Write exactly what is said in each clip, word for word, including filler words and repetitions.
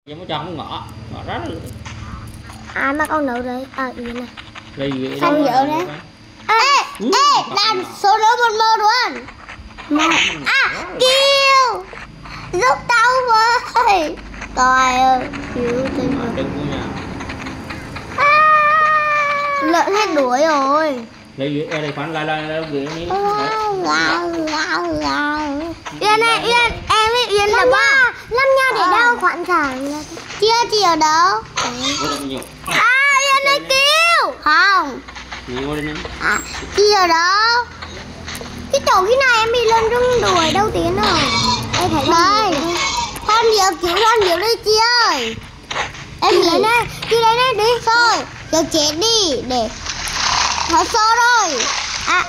Giờ mới cho không ngọ, ngọ rất là ai mà con nấu đấy à ý này đây vậy sao nhiều đấy. Ê ê làm số đứa một mơ luôn mà à kêu giúp tao với coi cứu tình lợn hết đuổi rồi. Đây vậy đây khoản lại lại lại vậy đi. Yên này Yên em với Yên là ba Lâm Nha để đâu khoản sản chưa chiều đâu. À Yên này kêu không à chiều đâu cái chỗ cái này em bị lên rung đuổi đâu tiến rồi đây thấy đây con nhiều kiểu con nhiều đi chị ơi em lấy này chị lấy này đi thôi giờ chết đi để nó xô rồi à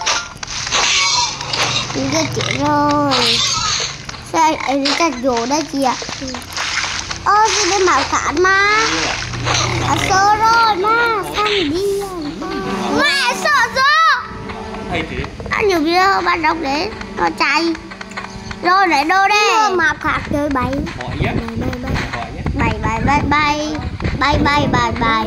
giờ chết rồi sao em chặt vỗ đây chị ạ. Ơ chị đi mạo khán mà à xô rồi mà sao đi mẹ sợ sợ ăn nhiều video bắt đọc đấy nó chạy rồi để đô đây map khác chơi bay bay bay bay bay bay bay bay bay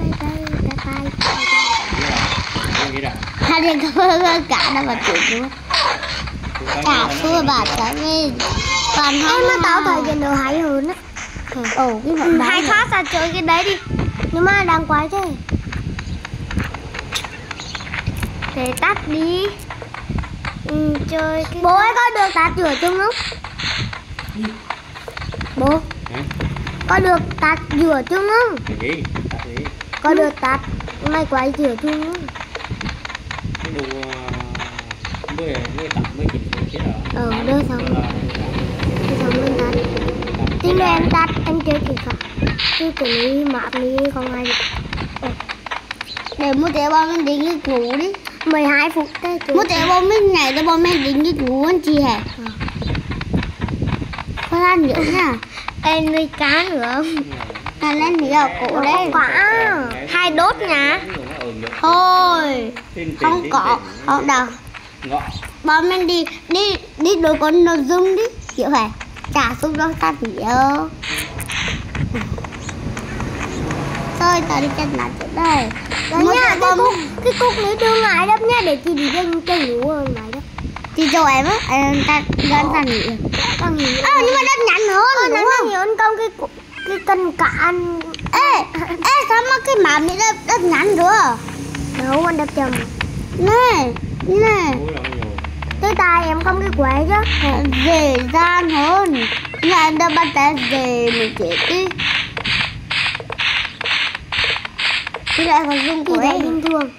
hai đứa có cả nó vào chuyện luôn cả xua bà trả lên còn em nó tao thời gian đồ hay hơn á. Ồ cái vận hai khác ra chơi cái đấy đi nhưng mà đang quái thế để tắt đi. Ừ, chơi cái bố ấy có được tắt rửa chung không bố hả? Có được tắt rửa chung không gì? Có được tắt mày quái rửa chung không cái đồ mới mới tặng mới chỉnh chết rồi ờ đưa xong đưa xong lên tắt tí nữa em tắt em chơi kì không chứ cái này map đi không ai được để mua trẻ bao mình đến cái ngủ đi mười hai phút đấy mua trẻ bao mình nhảy để bao mình đến cái ngủ anh chị hả có ăn nữa nha em nuôi cá nữa là lên nhiều cổ đấy quả hai đốt nha thôi không có không đâu bao mình đi đi đi đôi con nó dung đi hiểu phải trả xuống đó ta hiểu thôi tao đi chân lại chỗ đây đấy nha cái cúc cái cúc này đưa ngại đắp nha để chị đi chân chân ngủ hơn ngại đó chị cho em á em ta gần ta nghỉ ta nghỉ à, nhưng mà đất nhẵn hơn đúng không nhiều hơn công cái cái cân cả ăn ê ê sao mà cái mắm này đất đất nhẵn rồi đâu anh đập chầm này này tới tay em không cái quậy chứ dễ dàng hơn nhà em đã bắt tay dễ mình chết đi cái lại còn dùng của em bình thường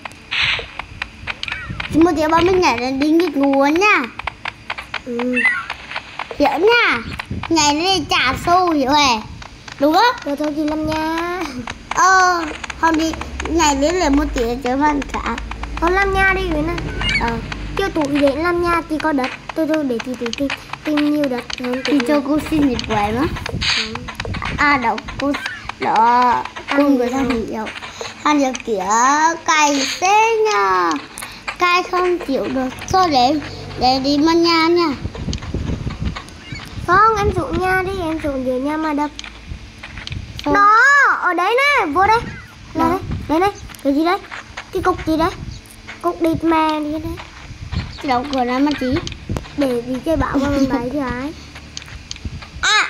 một tiếng bao mình nhảy lên đi nghịch ngủ nha ừ hiểu nha nhảy lên trả xu hiểu hề đúng không rồi thôi chị Lâm nha ờ không đi nhảy lên là một tiếng chơi văn cả con Lâm nha đi vậy nè ờ chưa tụi đến Lâm nha thì có đất tôi tôi để chị tìm tìm nhiều đất hơn thì cho cô xin nhật của em á à đâu cô đó cô người ta hiểu anh giờ kia cày thế nha cày không chịu được thôi để để đi mang nhà nha không em dụ nha đi em dụ dưới nha mà đập không. Đó ở đấy nè vô đây là đây đây đây cái gì đấy cái cục gì đấy cục địt mè đi đấy đâu cửa ra mà chị để gì chơi bảo con bảy thì ai à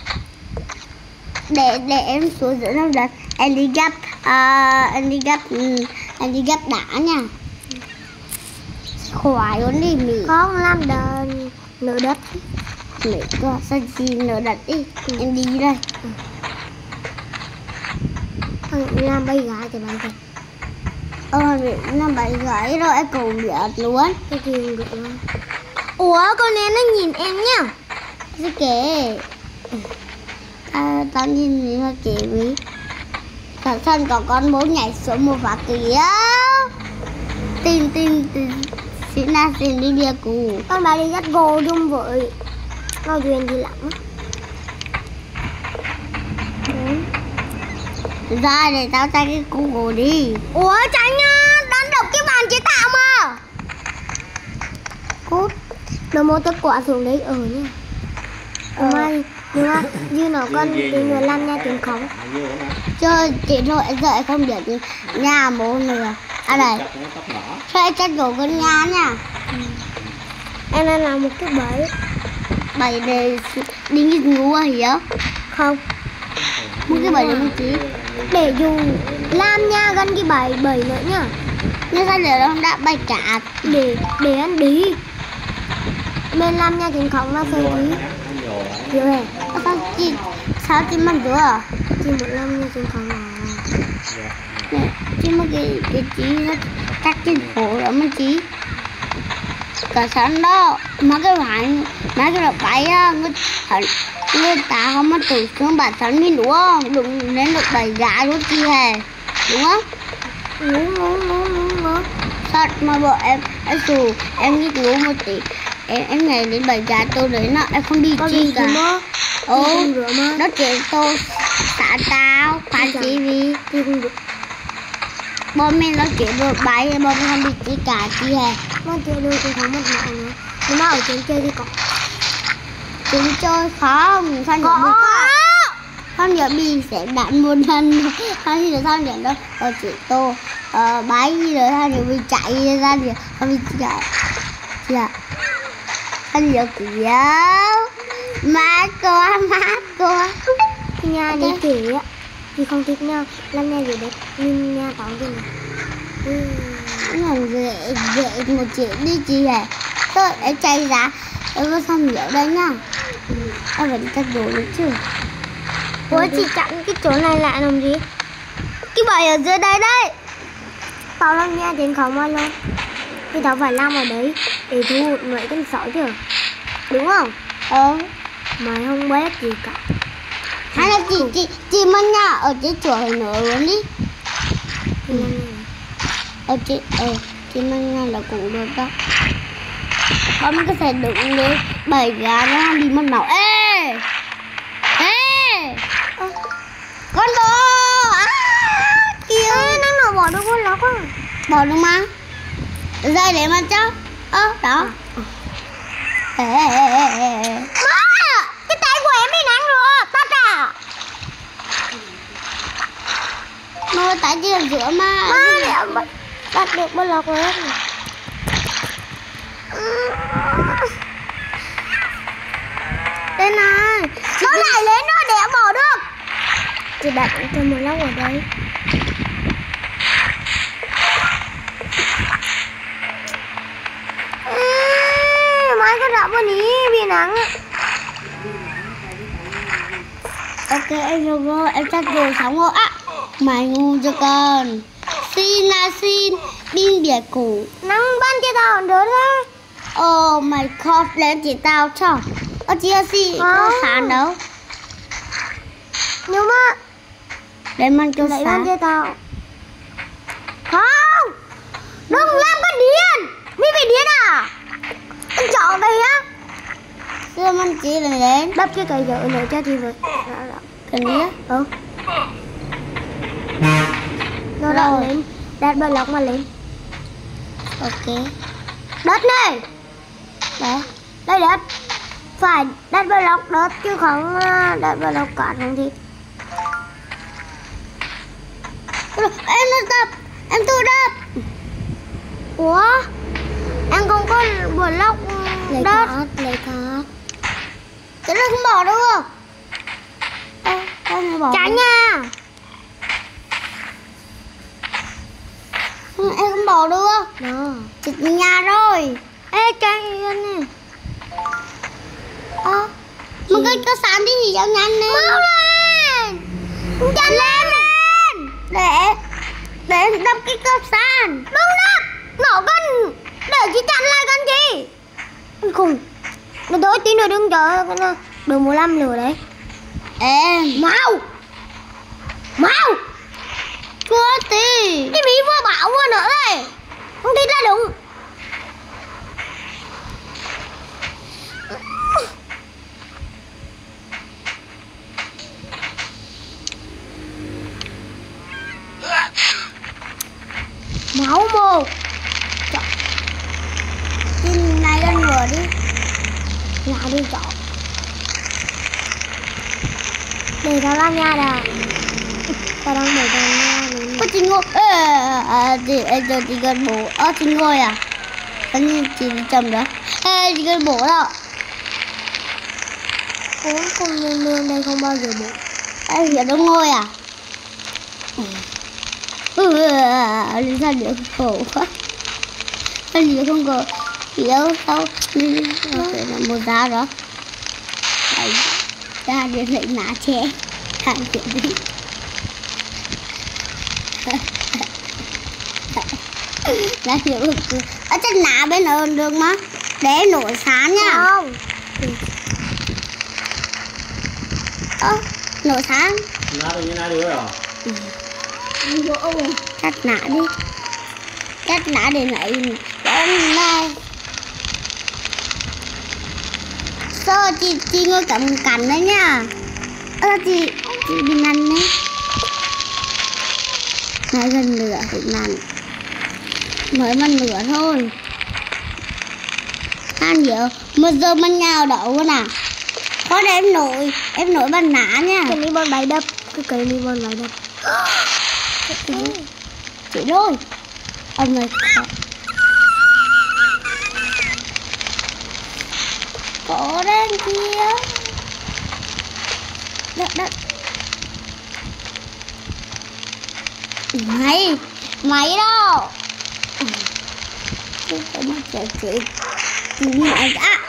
để để em xuống giữa trong đất em đi gấp à, em đi gấp em đi gấp đá nha khoái luôn đi mì không làm đợn nửa đất nửa cơ sao gì nửa đất đi ừ. Em đi đây ừ. Làm bay gái thì bạn thôi ờ làm bay gái rồi em cũng biết luôn cái gì cũng biết luôn ủa con nên nó nhìn em nhá cái kệ à, tao nhìn nó kệ với thật thân có con bố nhảy xuống một phát kia tin tin tin xin là xin đi địa cụ con bà đi dắt gồ chung với ngồi thuyền gì lắm ra để tao tay cái cụ gồ đi ủa tránh nhá đánh độc cái bàn chế tạo mà cút nó mua tất quả xuống đấy ở nha ờ. đúng không? Như nó con Duyên- đi duyên người gì? làm nha tiếng khống. À, duyên hả? Chơi chị rồi giờ em không biết gì. Nhà bố nữa. À đây. Chắc nó tóc đỏ. Sao em chắc đổ con nhà nha. Em đang làm một cái bẫy. Bẫy để đi nghịch ngủ à hiểu? Không. Một cái bẫy để mình chỉ để dùng làm nha gần cái bẫy bẫy nữa nhá. Nhưng sao để nó đã bay cả để để anh đi. Bên làm nha tiếng khống nó chơi gì? Hiểu hề. Sao chị sao chị mất rồi à? Chị muốn làm nha tiếng khống à? Chứ mà cái cái chí nó cắt trên cổ đó mà chí cả sáng đó mà cái bạn mà cái đợt bay á người người ta không có tự xuống bản thân mình đúng không, đúng nên được bày giá luôn chị hề đúng không? Đúng đúng đúng đúng đúng. Sao mà bọn em em dù em nghĩ ngủ một tí em em ngày đến bày giá tôi đấy nó em không đi chi cả. Ừ nó chỉ tôi xả tao phá chi vì thì không được. Bọn mình nó chỉ được bay bọn mình không đi chỉ cả chi hề. Nó chơi được thì không mất mạng nữa. Nhưng mà ở trên chơi thì có. Chúng chơi không, sao nhớ bị không nhớ bị sẽ đạn một lần. Sao như là sao nhớ đó ở chỉ tô ờ, bái gì rồi sao nhớ bị chạy ra thì không bị chạy. Dạ. Sao nhớ kiểu má cô má cô. Nhà đi kì á. Thì không thích nhau, làm nhà gì đấy, nhưng nhà tao gì này. Nó làm dễ, dễ một chuyện đi chị hả? Thôi, em chạy ra, em có xong nhớ đây nha. Em phải đi cắt đồ nữa chứ. Ủa chị chặn cái chỗ này lại làm gì? Cái bẫy ở dưới đây đấy. Tao làm nhà tiếng khống ai luôn. Thì tao phải làm ở đấy để thu hút mấy con sỏi chứ. Đúng không? Ờ. Mày không biết gì cả. Hay là chị chị chị mang nhà ở trên chỗ này nữa luôn đi. Ừ. Ở chị ờ chị mang nhà là cũng được đó. Con có thể đựng đi bảy gà nó đi mất nào. Ê ê à, con bò à, kìa nó nào bỏ được con lóc á. Bỏ được mà dây để mà cho ơ à, đó ê ê ê ê cái tay của em bị nắng rồi tắt à. Mà tại chỉ làm giữa mà má để em bắt được bắt lọc rồi. Đây này nó lại lên nó để em bỏ được. Chị đặt cho một lóc ở đây. Mai có đạp vào ní bị nắng. Ok em rồi vô em chắc rồi xong rồi á. Mày ngu cho con. Xin là xin pin bìa cũ. Nắng ban cho tao đứa ra. Oh my god lên chị tao cho. Ờ chị là gì có sàn đâu. Nhưng mà để mang cho sàn. Lấy ban cho tao. Không. Đừng làm cái điên. Mi bị điên à? Anh chọn đây á. Xưa mang chị lên lên. Đắp cái cây dở nữa cho chị với. Cái này á? Ừ. Nó đã lên. Đặt bờ lọc mà lên. Ok. Đất này. Đấy. Đây đất. Phải đặt bờ lọc đất chứ không đặt bờ lọc cát không thì. Em nó đập. Em thu đập. Ủa? Em không có bờ lọc lấy đất. cát, lấy cát. Cái này không bỏ đâu không? Ê, em bỏ. Tránh nha. Em không bỏ được không? Đó. Chị nhà rồi. Ê chạy lên nè. Ơ mà cái có sàn đi thì cho nhanh lên. Mau lên. Nhanh lên lên. Để để đập cái cơm sàn. Đừng đập. Nổ con. Để chị chặn lại con gì. Khùng. Nó tối tí nữa đừng chờ con đường mùa năm lửa đấy. Ê mau. Mau. Có tí. Cái Mỹ vừa bảo vừa nữa đây. Không thích ra đúng. Máu mồ. Cái này lên ngừa đi. Lại đi chọn. Để tao làm nhà đã. Tao đang để tao nhà. Có chị ngồi. Ê, chị cho chị gần bố. Ơ chị ngồi à? Anh như chị đi chồng đó. Ê, chị gần bố đó. Cũng không nương nương đây không bao giờ bố. Ê, giờ đâu ngồi à? Ừ, lý sao được khổ quá. Anh gì không có hiểu sao phải là một giá đó. Đấy, ra để lấy ná chè hàng chuyện đi. Là hiểu ở trên ná bên ở được mà để nổi sáng nha. Không. Ơ, nổi sáng. Ná được như ná được rồi. Gỗ cắt nã đi, cắt nã để lại đến này. Sao chị chị ngồi cầm cành đấy nha. Ơ chị chị bị năn đấy. Này gần lửa thì năn. Mới mà lửa thôi. Ăn nhiều một giờ mình nhào đậu quá nè. Có để em nổi em nổi bàn nã nha. Cái mi bon bài đập, cái cây mi bon bài đập. Chị rồi ông này có đen kia đất đất mày mày đâu cái cái mắt chị chị chị mẹ đã.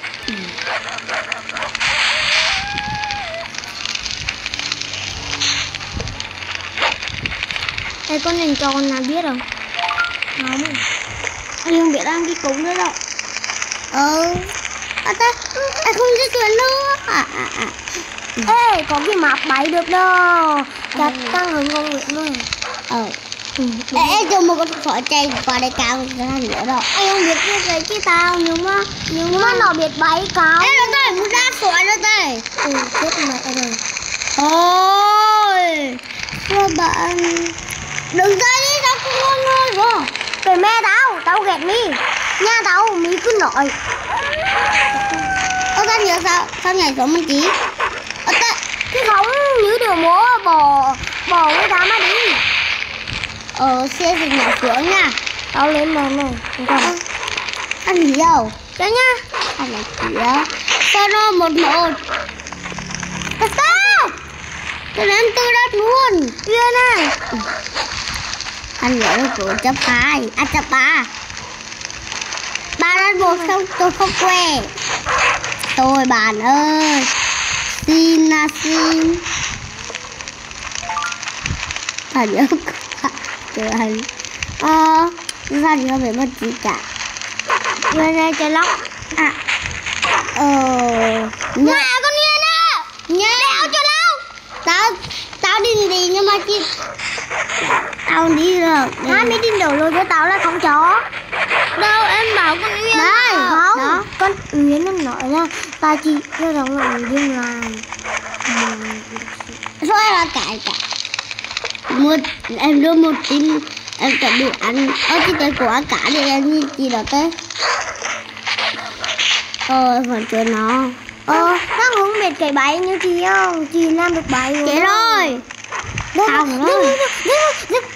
Ê, con nhìn tròn là biết không? Không. Anh không biết ăn cái cúng nữa đâu. Ừ. À ta, anh không biết chuyện nữa. À, à, à. Ê, có cái map bay được đâu. Chắc tăng hơn con Nguyễn rồi. Ừ. Ừ. Ê, ê, cho một con phở chay qua đây cao cái này nữa đâu. Anh không biết cái cái cái tao nhưng mà nhưng mà nó biết bay cao. Ê, nó tới muốn ra khỏi nó tới. Ừ, chết mẹ rồi. Ôi. Các bạn đừng ra đi, tao không ngon thôi rồi. Kể mẹ tao, tao ghét mi. Nhà tao, mi cứ nói. Ơ tao nhớ sao, sao nhảy xuống mình chí. Ơ tao, cái không như điều múa bỏ, bỏ cái đám mà đi. Ờ, xe thì nhảy xuống nha. Tao lên mồm này, không cần. Ăn gì đâu? Cho nha. Ăn này kìa. Sao nó một một. Tại sao? Tôi đến tư đất luôn. Kia này. Anh nhớ là của chấp hai. À chấp ba. Ba đất một không tôi không quê. Tôi bạn ơi. Xin là xin. À nhớ trời ơi. Ờ. Sao thì không phải mất gì cả. Người này chơi lóc. À. Ờ. Mẹ con Nhiên á. Nha. Đéo cho lâu. Tao tao đi đi nhưng mà chị tao đi rồi. Hai mới đi đầu rồi cho tao là không chó. Đâu em bảo con Uyên. Đây không đó. Con Uyên nó nói là ta chị cho rằng là người điên làm. Rồi là cãi cả một em đưa một tin em chuẩn bị ăn ở cái tay của cả để em như chị đó thế. Ôi còn chưa nó. Ờ, nó không biết cái bẫy như chị không? Chị làm được bẫy rồi. Chị rồi. Không rồi.